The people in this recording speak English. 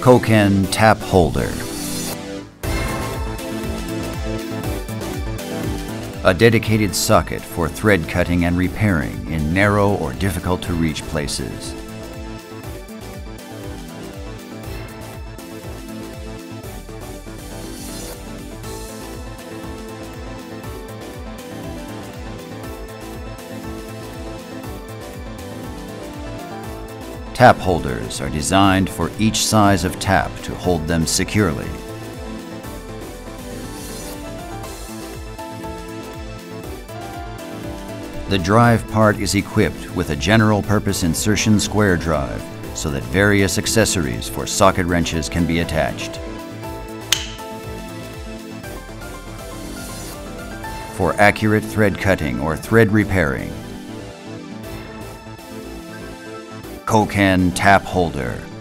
Koken tap holder. A dedicated socket for thread cutting and repairing in narrow or difficult to reach places. Tap holders are designed for each size of tap to hold them securely. The drive part is equipped with a general-purpose insertion square drive so that various accessories for socket wrenches can be attached. For accurate thread cutting or thread repairing, Koken tap holder.